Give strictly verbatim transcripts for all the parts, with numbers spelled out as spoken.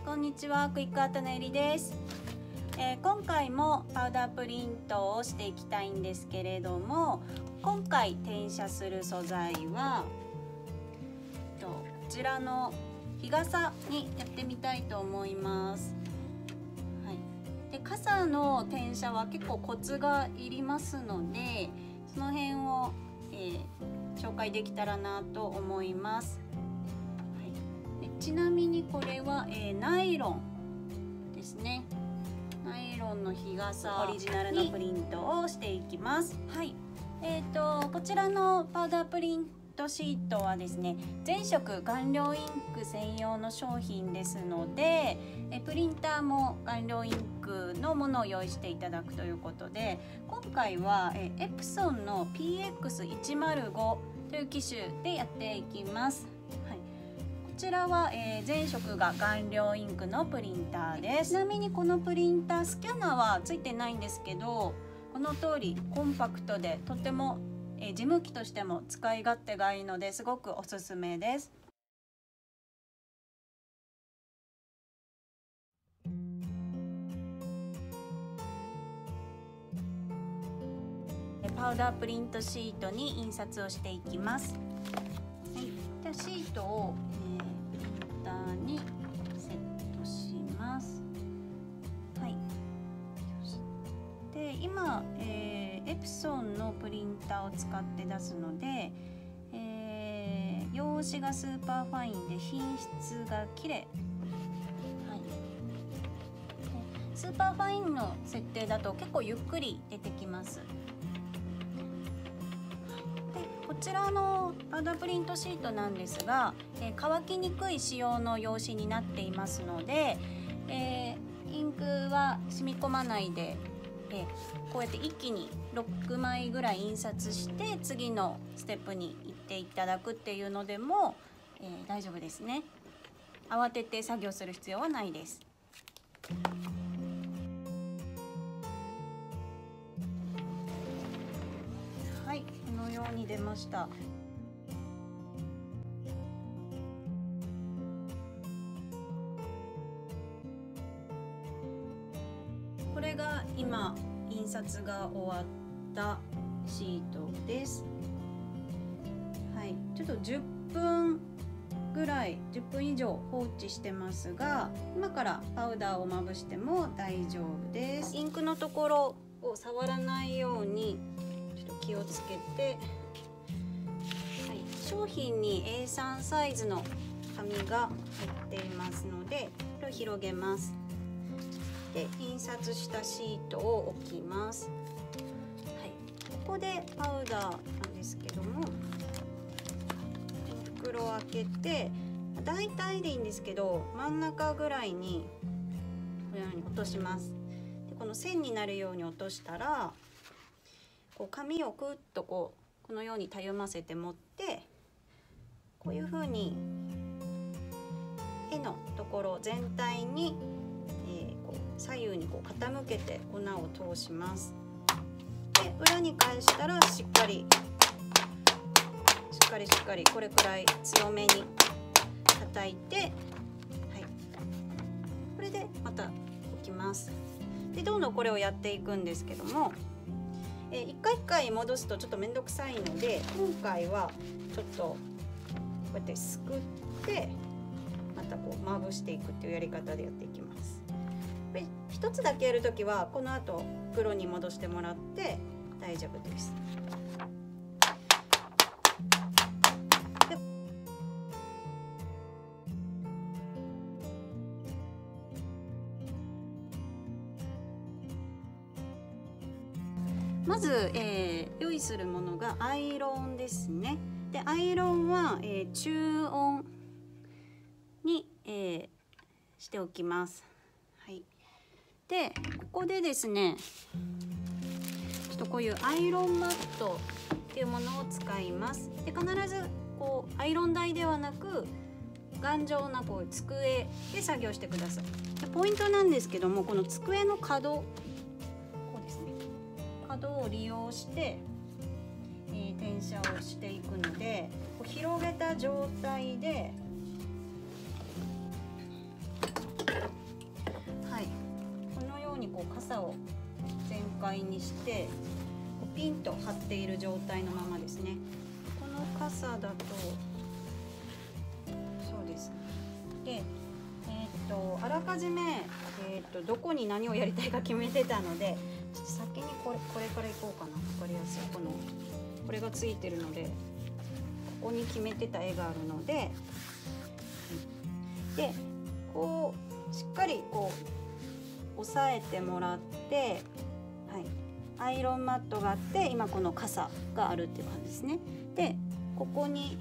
こんにちは、クイックアートのえりです、えー、今回もパウダープリントをしていきたいんですけれども、今回転写する素材はこちらの日傘にやってみたいと思います。はい、で傘の転写は結構コツがいりますので、その辺を、えー、紹介できたらなと思います。ちなみにこれは、えー、ナイロンですね。ナイロンの日傘オリジナルのプリントをしていきます。はい、えーとこちらのパウダープリントシートはですね、全色顔料インク専用の商品ですので、えプリンターも顔料インクのものを用意していただくということで、今回はえエプソンの ピーエックスひゃくご という機種でやっていきます。こちらは、えー、全色が顔料インクのプリンターです。ちなみにこのプリンタースキャナーはついてないんですけど、この通りコンパクトでとても、えー、事務機としても使い勝手がいいのですごくおすすめです。パウダープリントシートに印刷をしていきます。はい、でシートを、えーにセットします。はい。で今、えー、エプソンのプリンターを使って出すので、えー、用紙がスーパーファインで品質が綺麗。はい。スーパーファインの設定だと結構ゆっくり出てきます。こちらのパウダープリントシートなんですが、えー、乾きにくい仕様の用紙になっていますので、えー、インクは染み込まないで、えー、こうやって一気にろくまいぐらい印刷して次のステップに行っていただくっていうのでも、えー、大丈夫ですね。慌てて作業する必要はないです。はい、このように出ました。これが今印刷が終わったシートです。はい、ちょっとじゅっぷんぐらいじゅっぷん以上放置してますが、今からパウダーをまぶしても大丈夫です。インクのところを触らないようにちょっと気をつけて、はい、商品に エースリー サイズの紙が入っていますので、これを広げます。で印刷したシートを置きます。はい、ここでパウダーなんですけども、袋を開けて大体でいいんですけど、真ん中ぐらいにこのように落とします。でこの線になるように落としたら、こう紙をくっとこうこのようにたゆませて持って、こういう風に絵のところ全体に、えー、こう左右にこう傾けて粉を通します。で裏に返したらしっかりしっかりしっかりこれくらい強めに叩いて、はい、これでまた置きます。でどんどんこれをやっていくんですけども、えー、一回一回戻すとちょっと面倒くさいので、今回はちょっとこうやってすくってまたこうまぶしていくっていうやり方でやっていきます。で一つだけやるときはこの後袋に戻してもらって大丈夫です。でまず、えー、用意するものがアイロンですね。でアイロンは、えー、中温に、えー、しておきます。はい、でここでですね、ちょっとこういうアイロンマットっていうものを使います。で必ずこうアイロン台ではなく頑丈なこう机で作業してください。でポイントなんですけども、この机の角、こうですね、角を利用して、えー、転写をしていくので、こう広げた状態で傘を全開にしてピンと張っている状態のままですね。この傘だとそうですね。で、えー、っとあらかじめ、えー、っとどこに何をやりたいか決めてたので、ちょっと先にこれこれからいこうかな。分かりやすい、このこれがついてるので、ここに決めてた絵があるので、でこうしっかりこう押さえてもらって、はい、アイロンマットがあって、今この傘があるっていう感じですね。でここに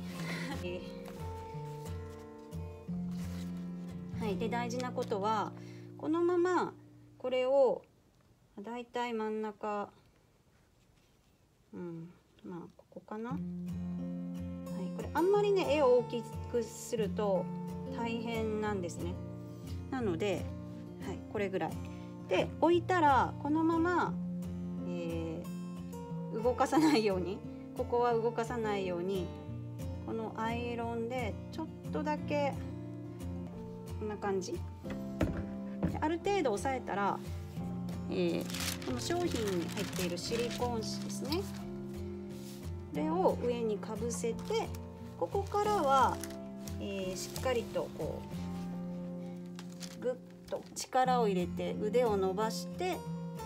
はい、で大事なことは、このままこれをだいたい真ん中、うん、まあここかな。はい、これあんまりね絵を大きくすると大変なんですね。なので、はい、これぐらいで置いたら、このまま、えー、動かさないように、ここは動かさないように、このアイロンでちょっとだけこんな感じで、ある程度押さえたら、えー、この商品に入っているシリコーン紙ですね、これを上にかぶせて、ここからは、えー、しっかりとこうグッと力を入れて腕を伸ばして、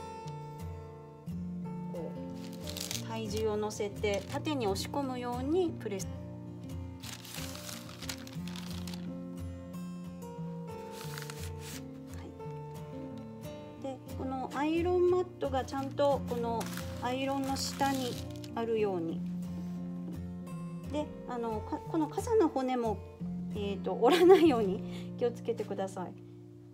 こう体重を乗せて縦に押し込むようにプレス。このアイロンマットがちゃんとこのアイロンの下にあるように、であのこの傘の骨も、えーと、折らないように気をつけてください。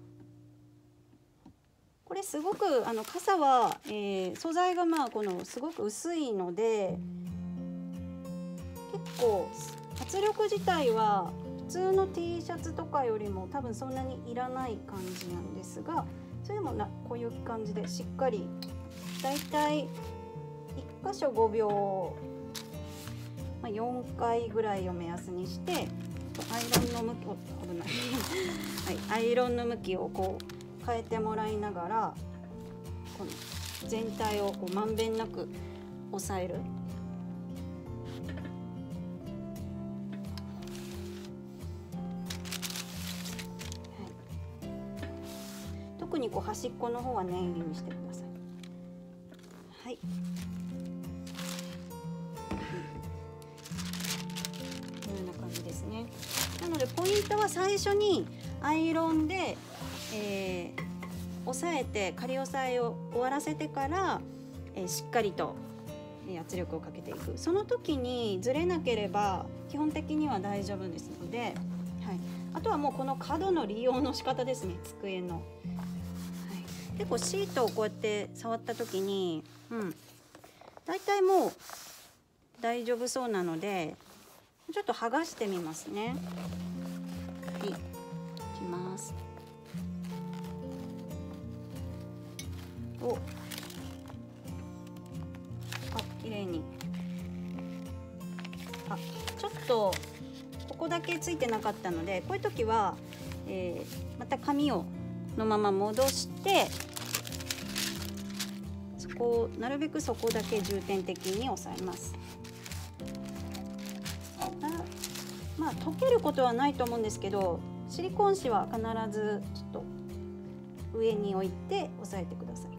これすごくあの傘は、えー、素材がまあこのすごく薄いので、結構圧力自体は普通の T シャツとかよりも多分そんなにいらない感じなんですが、それでもなこういう感じでしっかり、だいたいいっ箇所ごびょう、まあ、よんかいぐらいを目安にして、アイロンの向きを危ない、はい、アイロンの向きをこう変えてもらいながら、この全体をこうまんべんなく押さえる。特にこう端っこの方は念入りにしてください。はい。このような感じですね。なのでポイントは最初にアイロンで、えー、押さえて仮押さえを終わらせてから、えー、しっかりと圧力をかけていく。その時にずれなければ基本的には大丈夫ですので、はい、あとはもうこの角の利用の仕方ですね、机の。結構シートをこうやって触った時に、うん、だいたいもう大丈夫そうなので、ちょっと剥がしてみますね。はい、いきます。お、あ、綺麗に。あ、ちょっとここだけついてなかったので、こういう時は、えー、また紙をのまま戻して、そこをなるべくそこだけ重点的に押さえます。まあ溶けることはないと思うんですけど、シリコーン紙は必ずちょっと上に置いて押さえてください。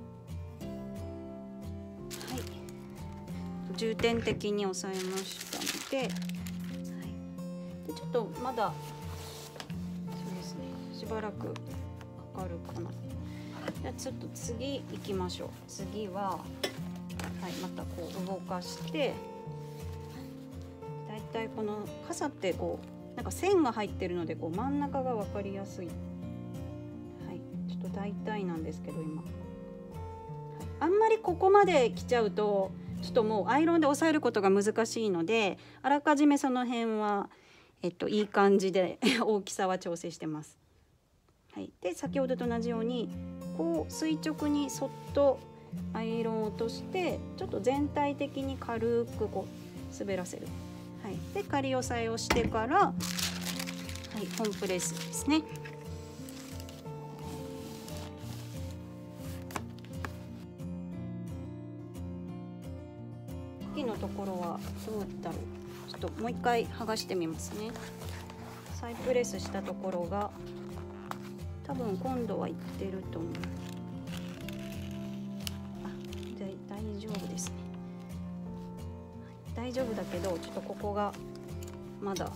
はい、重点的に押さえましたので、はい、でちょっとまだそうですね、しばらくかかるかな。じゃあちょっと次行きましょう。次は、はい、またこう動かして、だいたいこの傘ってこうなんか線が入ってるので、こう真ん中が分かりやすい。はい、ちょっと大体なんですけど今、はい、あんまりここまで来ちゃうとちょっともうアイロンで押さえることが難しいので、あらかじめその辺は、えっと、いい感じで大きさは調整してます。はい、で先ほどと同じようにこう垂直にそっとアイロンを落として、ちょっと全体的に軽くこう滑らせる。はい、で仮押さえをしてから、はい、本プレスですね。 っともう一回剥がしてみますね。再プレスしたところが多分今度はいってると思う。あ、で大丈夫ですね。大丈夫だけどちょっとここがまだ。よ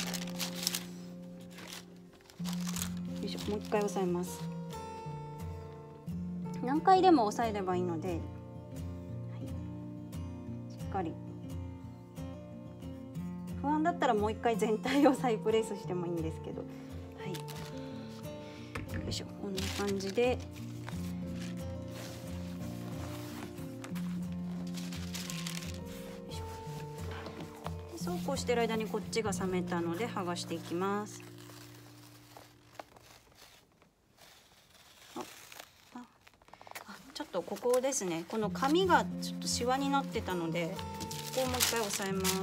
いしょ、もう一回押さえます。何回でも押さえればいいので、はい、しっかり。不安だったらもう一回全体を再プレスしてもいいんですけど、はい、よいしょ、こんな感じで。そうこうしてる間にこっちが冷めたので剥がしていきます。ちょっとここですね、この紙がちょっとシワになってたので、ここをもう一回押さえます。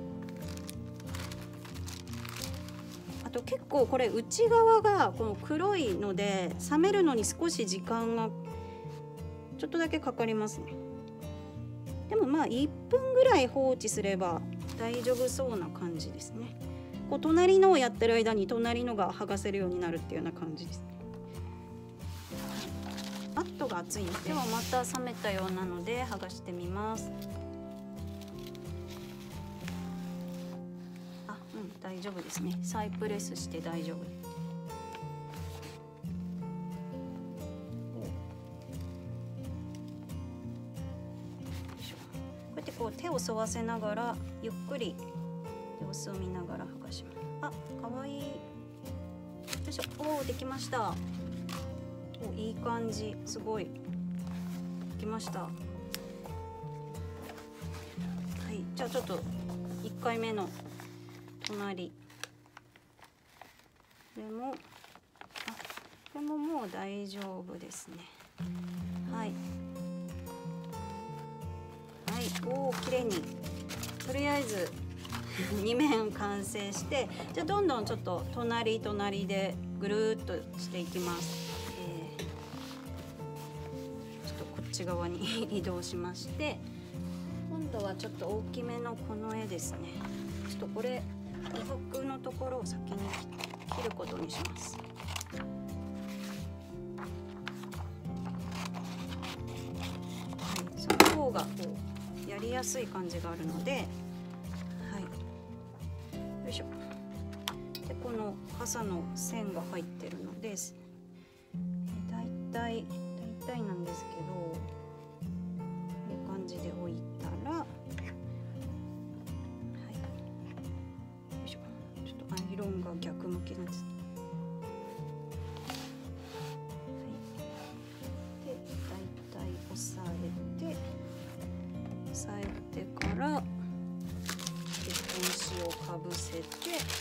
あと結構これ内側がこの黒いので冷めるのに少し時間がちょっとだけかかりますね。でもまあいっぷんぐらい放置すれば大丈夫そうな感じですね。こう隣のをやってる間に隣のが剥がせるようになるっていうような感じですね。マットが熱いので、ではまた冷めたようなので剥がしてみます。あ、うん、大丈夫ですね。再プレスして大丈夫です。こうやってこう手を沿わせながらゆっくり様子を見ながら剥がします。あ、かわいい。よいしょ、おお、できました。お、いい感じ、すごいできました。はい、じゃあちょっといっかいめの隣でも、あ、これももう大丈夫ですね。はいはい、おお、綺麗にとりあえずに面完成して、じゃあどんどんちょっと隣隣でぐるーっとしていきます。こっち側に移動しまして、今度はちょっと大きめのこの絵ですね。ちょっとこれフックのところを先に切ることにします。はい、その方がこうやりやすい感じがあるので、はい、よいしょ。でこの傘の線が入ってるので、だいたいだいたいなんですけど、こういう感じで置いたら、はい、よいしょ。ちょっとアイロンが逆向きなんです。はい、でだいたい押さえて押さえてからで本紙をかぶせて。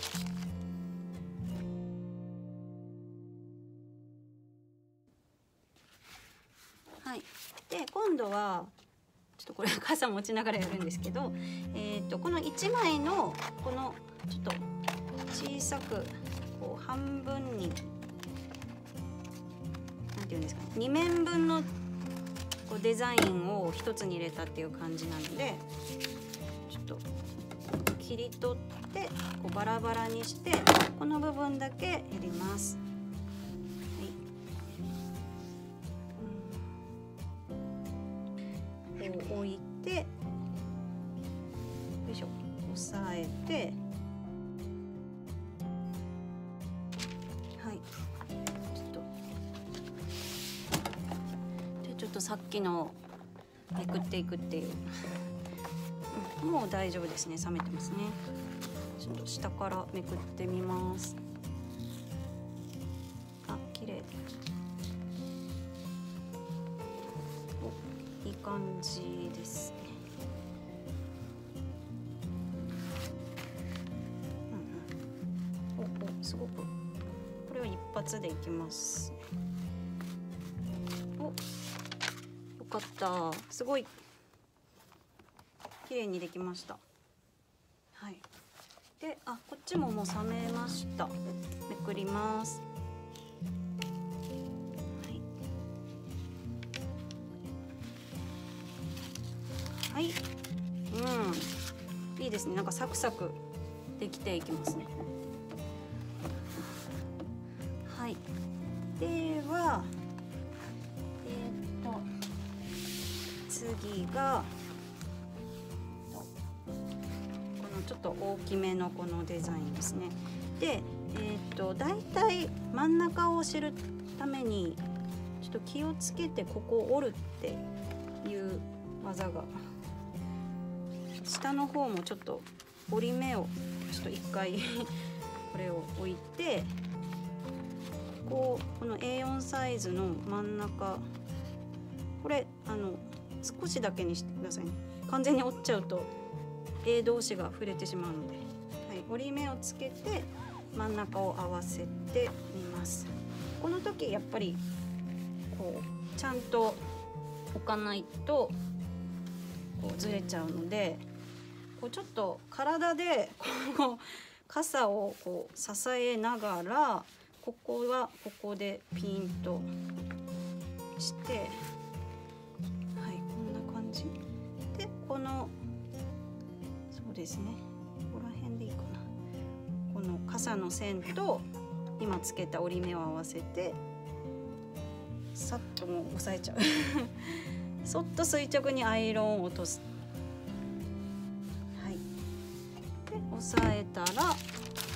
はい、で今度はちょっとこれ傘持ちながらやるんですけど、えー、とこのいちまいのこのちょっと小さくこう半分になんていうんですかね、に面分のこうデザインを一つに入れたっていう感じなので、ちょっと切り取ってこうバラバラにしてこの部分だけやります。置いて、よいしょ、押さえて、はい、ちょっとでちょっとさっきのめくっていくっていう、うん、もう大丈夫ですね。冷めてますね。ちょっと下からめくってみます。あ、綺麗。いい感じですね。うんうん、おお、すごくこれを一発でいきます。お、よかった。すごい綺麗にできました。はい。で、あ、こっちももう冷めました。めくります。はい、うん、いいですね。なんかサクサクできていきますね。はい。ではえー、っと次がこのちょっと大きめのこのデザインですね。で、えー、っとだいたい真ん中を知るためにちょっと気をつけてここを折るっていう技が、下の方もちょっと折り目をちょっと一回これを置いて、こうこの エーよん サイズの真ん中、これあの少しだけにしてくださいね。完全に折っちゃうと A 同士が触れてしまうので、はい、折り目をつけて真ん中を合わせてみます。この時やっぱりこうちゃんと置かないとこうずれちゃうので、こうちょっと体でこの傘をこう支えながら、ここはここでピンとして、はい、こんな感じで、このそうですね、ここら辺でいいかな、この傘の線と今つけた折り目を合わせてさっともう押さえちゃうそっと垂直にアイロンを落とす。はい、で押さえたら、よ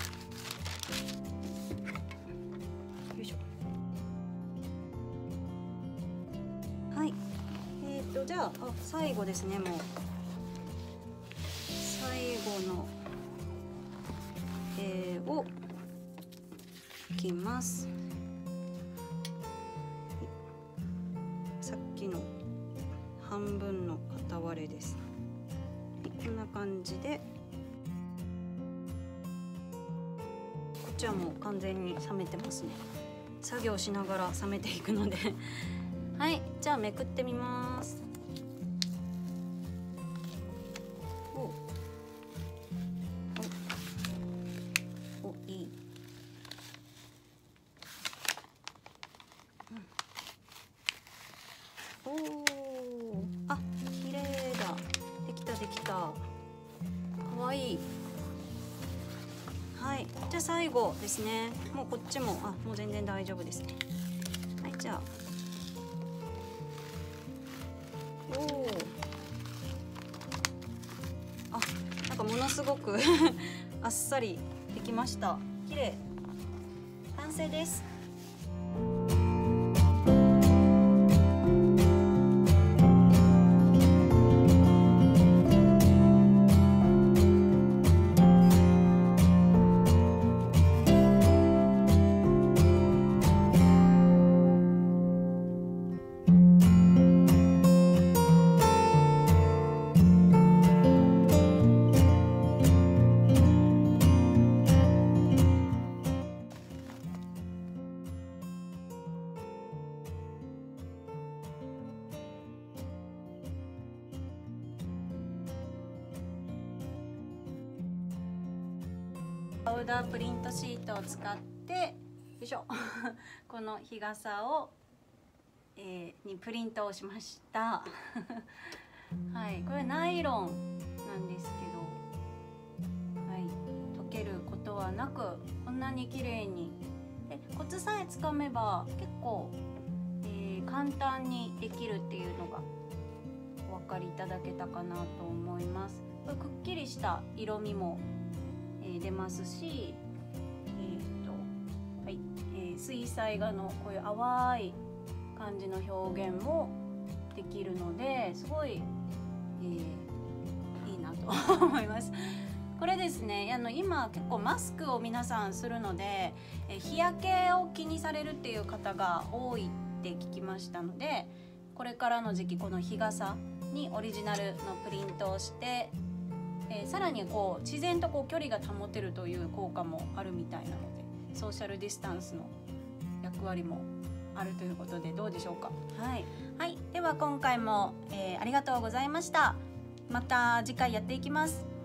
いしょ。はい、えーとじゃあ、あ最後ですね。もう最後の絵をいきます。さっきの半分の片割れです。こんな感じで、こっちはもう完全に冷めてますね。作業しながら冷めていくのではい、じゃあめくってみます。おおお、いい。おお、あ、綺麗だ。できたできた。かわいい。はい、じゃあ最後ですね。もうこっちも、あ、もう全然大丈夫ですね。はい、じゃあ。おお。あ、なんかものすごくあっさりできました。綺麗。完成です。パウダープリントシートを使って、よいしょこの日傘を、えー、にプリントをしましたはい、これナイロンなんですけど、はい、溶けることはなく、こんなに綺麗に、でコツさえつかめば結構、えー、簡単にできるっていうのがお分かりいただけたかなと思います。これくっきりした色味も出ますし、えーとはいえー、水彩画のこういう淡い感じの表現もできるので、すごい、えー、いいなと思います。これですね、あの今結構マスクを皆さんするので、えー、日焼けを気にされるっていう方が多いって聞きましたので、これからの時期この日傘にオリジナルのプリントをして、えー、さらにこう自然とこう距離が保てるという効果もあるみたいなので、ソーシャルディスタンスの役割もあるということで、どうでしょうか。はい、はい、では今回も、えー、ありがとうございました。また次回やっていきます。